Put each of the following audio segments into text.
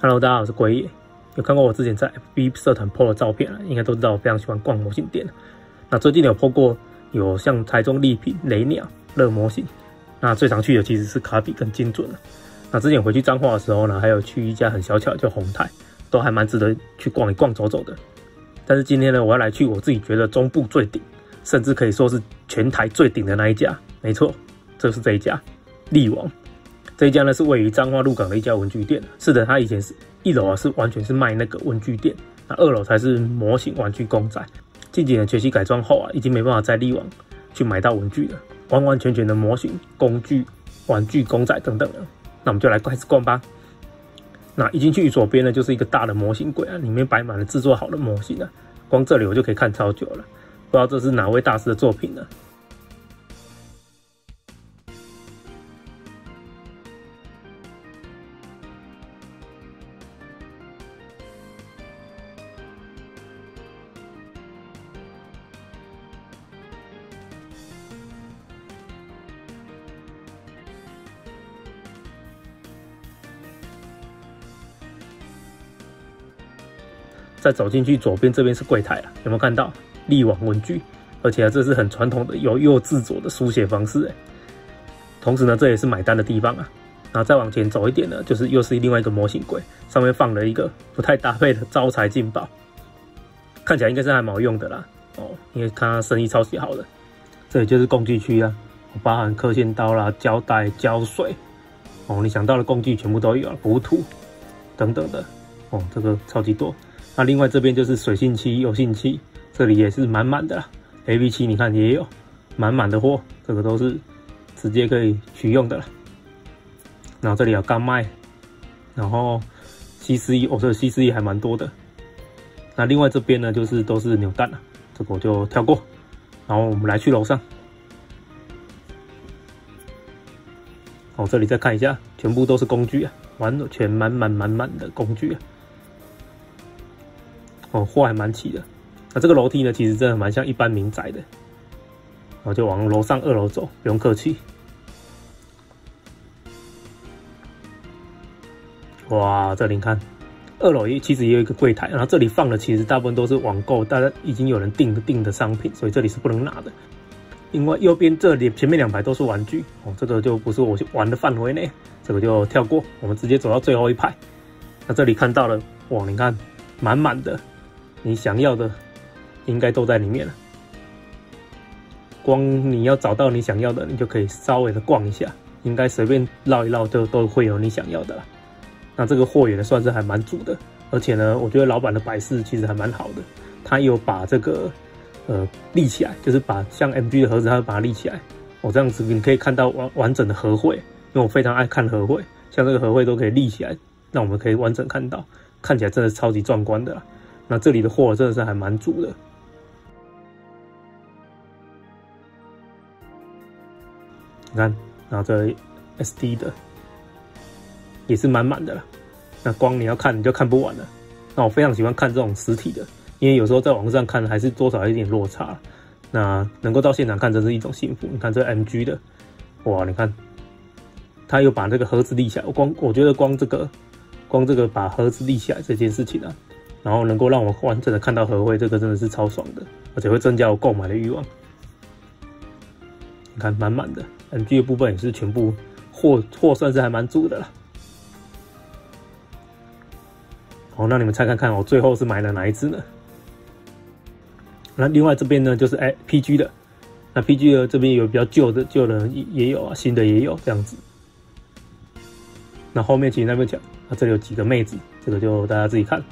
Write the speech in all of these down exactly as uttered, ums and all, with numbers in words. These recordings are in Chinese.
Hello， 大家好，我是龟爷。有看过我之前在 F B 社团 po 的照片，应该都知道我非常喜欢逛模型店。那最近有 po 过有像台中立品、雷鸟、乐模型。那最常去的其实是卡比跟精准了。那之前回去彰化的时候呢，还有去一家很小巧叫宏泰，都还蛮值得去逛一逛、走走的。但是今天呢，我要来去我自己觉得中部最顶，甚至可以说是全台最顶的那一家。没错，就是这一家力王。这一家呢是位于彰化鹿港的一家文具店。是的，它以前是一楼啊，是完全是卖那个文具店，那二楼才是模型玩具公仔。近几年全息改装后啊，已经没办法在力王去买到文具了，完完全全的模型、工具、玩具公仔等等了。那我们就来开始逛吧。那一进去左边呢，就是一个大的模型柜啊，里面摆满了制作好的模型啊，光这里我就可以看超久了，不知道这是哪位大师的作品呢？再走进去，左边这边是柜台啊，有没有看到力王文具？而且啊，这是很传统的由右至左的书写方式哎。同时呢，这也是买单的地方啊。然后再往前走一点呢，就是又是另外一个模型柜，上面放了一个不太搭配的招财进宝，看起来应该是还蛮好用的啦哦，因为它生意超级好的。这里就是工具区啊，包含刻线刀啦、胶带、胶水哦，你想到的工具全部都有，补土等等的哦，这个超级多。那另外这边就是水性漆、油性漆，这里也是满满的啦。A V 漆你看也有满满的货，这个都是直接可以取用的啦。然后这里有钢麦，然后 C 四十， 哦，这个 C 四十还蛮多的。那另外这边呢，就是都是扭蛋了，这个我就跳过。然后我们来去楼上，哦，这里再看一下，全部都是工具啊，完全满满满满的工具啊。哦，货还蛮齐的。那这个楼梯呢，其实真的蛮像一般民宅的。然后就往楼上二楼走，不用客气。哇，这里你看，二楼也其实也有一个柜台，然后这里放的其实大部分都是网购，大家已经有人订的订的商品，所以这里是不能拿的。另外右边这里前面两排都是玩具，哦，这个就不是我玩的范围内，这个就跳过，我们直接走到最后一排。那这里看到了，哇，你看满满的。你想要的应该都在里面了，光你要找到你想要的，你就可以稍微的逛一下，应该随便绕一绕都都会有你想要的啦。那这个货源算是还蛮足的，而且呢，我觉得老板的摆饰其实还蛮好的，他有把这个呃立起来，就是把像 M G 的盒子，他会把它立起来，我、哦、这样子你可以看到完完整的盒绘，因为我非常爱看盒绘，像这个盒绘都可以立起来，让我们可以完整看到，看起来真的是超级壮观的啦。那这里的货真的是还蛮足的，你看，然后这 S D 的也是满满的啦。那光你要看你就看不完了。那我非常喜欢看这种实体的，因为有时候在网上看还是多少有一点落差。那能够到现场看真是一种幸福。你看这 M G 的，哇，你看，他又把这个盒子立起来。我光我觉得光这个光这个把盒子立起来这件事情啊。然后能够让我完整的看到盒绘，这个真的是超爽的，而且会增加我购买的欲望。你看满满的 M G 的部分也是全部货货算是还蛮足的啦。好，那你们猜看看我最后是买了哪一只呢？那另外这边呢就是哎 P G 的，那 P G 的这边有比较旧的，旧的也有啊，新的也有这样子。那后面其实那边讲，啊这里有几个妹子，这个就大家自己看。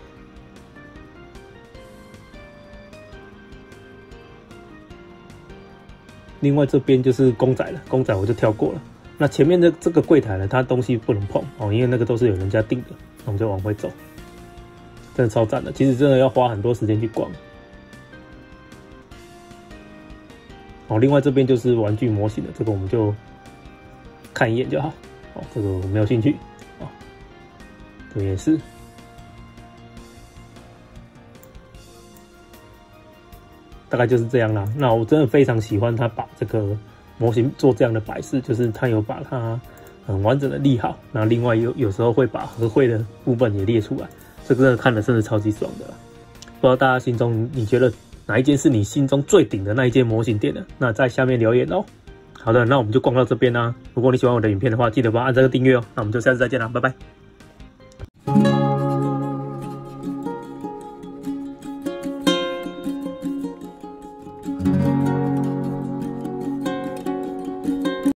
另外这边就是公仔了，公仔我就跳过了。那前面的这个柜台呢，它东西不能碰哦，因为那个都是有人家订的。那我们就往回走，真的超赞的。其实真的要花很多时间去逛。哦，另外这边就是玩具模型的，这个我们就看一眼就好。哦，这个我没有兴趣。哦，这也是。大概就是这样啦。那我真的非常喜欢他把这个模型做这样的摆饰，就是他有把它很完整的立好，然后另外有有时候会把合会的部分也列出来，这个真的看的真的超级爽的啦。不知道大家心中你觉得哪一间是你心中最顶的那一间模型店呢？那在下面留言哦。好的，那我们就逛到这边啦。如果你喜欢我的影片的话，记得帮我按这个订阅哦。那我们就下次再见啦，拜拜。